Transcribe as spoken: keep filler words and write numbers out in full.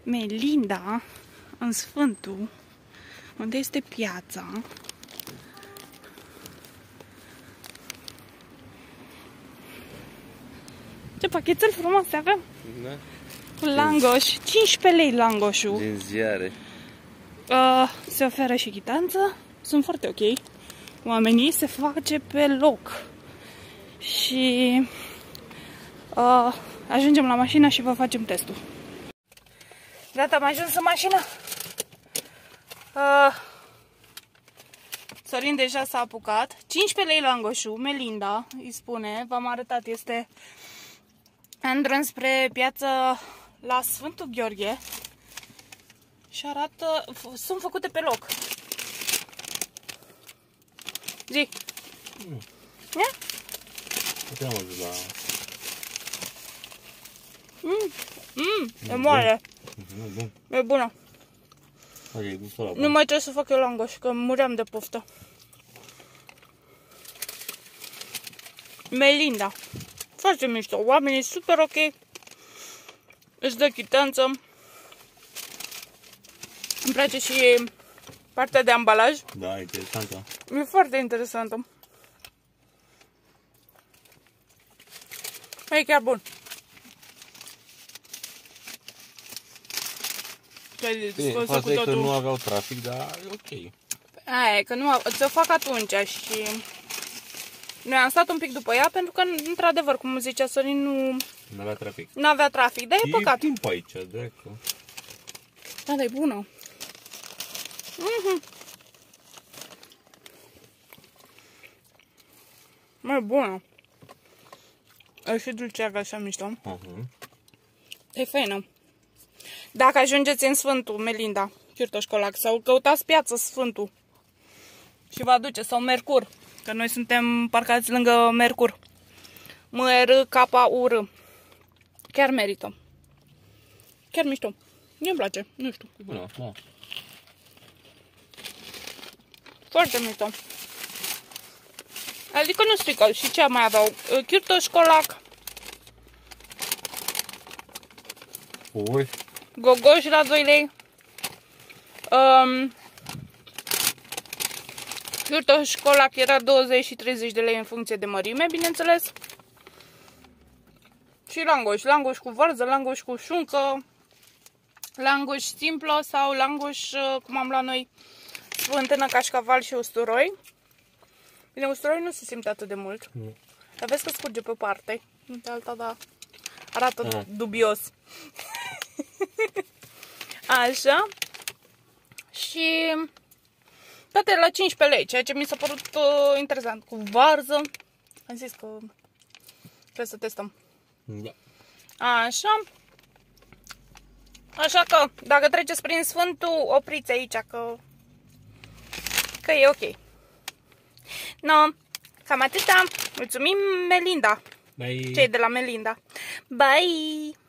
Melinda, în Sfântul, unde este piața. Ce pachetel frumoase avem! Da. Cu langoș, cincisprezece lei langoșul. Din ziare. Uh, se oferă și chitanță, sunt foarte ok. Oamenii se face pe loc. Și uh, ajungem la mașină și vă facem testul. Gata, am ajuns în mașină. Uh, Sorin deja s-a apucat. cincisprezece lei langoșul, Melinda îi spune, v-am arătat, este în drum spre piață la Sfântul Gheorghe. Și arată, sunt făcute pe loc. Zi. Mm. Ia? Puteam ajuns la... Mm. Mm. E moale. Mm, bun. E bună. Hai, e gustul ăla bun. Nu mai trebuie să fac eu langoș, că muream de poftă. Melinda. Foarte mișto. Oamenii super ok. Îți dă chitanță. Îmi place și partea de ambalaj. Da, interesantă. E foarte interesantă. E chiar bun. Bine, faza e că nu aveau trafic, dar e ok. Aia e, că nu ți-o fac atunci și... Noi am stat un pic după ea pentru că, într-adevăr, cum zicea Sorin, nu... Nu avea trafic. Nu avea trafic, dar e păcat. E timp aici, dracu. Da, dar e bună. Mhm. Mai bună. E și dulceagă așa mișto. Uh-huh. E faină. Dacă ajungeți în Sfântul, Melinda, Chiurtoș Colac, sau căutați piață Sfântul și vă aduce, sau Mercur, că noi suntem parcați lângă Mercur. M R K U R. Chiar merită. Chiar mișto. Mie îmi place, nu știu. E bună, da. Foarte mișto. Adică nu strică. Și ce mai aveau? Chiurtoș Colac. Ui. Gogoș la doi lei. Um, Chiurtoș Colac era douăzeci și treizeci de lei în funcție de mărime, bineînțeles. Și langoș. Langoș cu varză, langoș cu șuncă, langoș simplă sau langoș, cum am luat noi, smântână, cașcaval și usturoi. Bine, usturoi nu se simte atât de mult. Mm. Dar vezi că scurge pe parte. De alta, dar arată ah. dubios. Așa. Și toate la cincisprezece lei, ceea ce mi s-a părut uh, interesant. Cu varză. Am zis că trebuie să testăm. Da. Așa. Așa că, dacă treceți prin Sfântul, opriți aici, că, că e ok. No, cam atâta. Mulțumim, Melinda. Bye. Cei de la Melinda. Bye!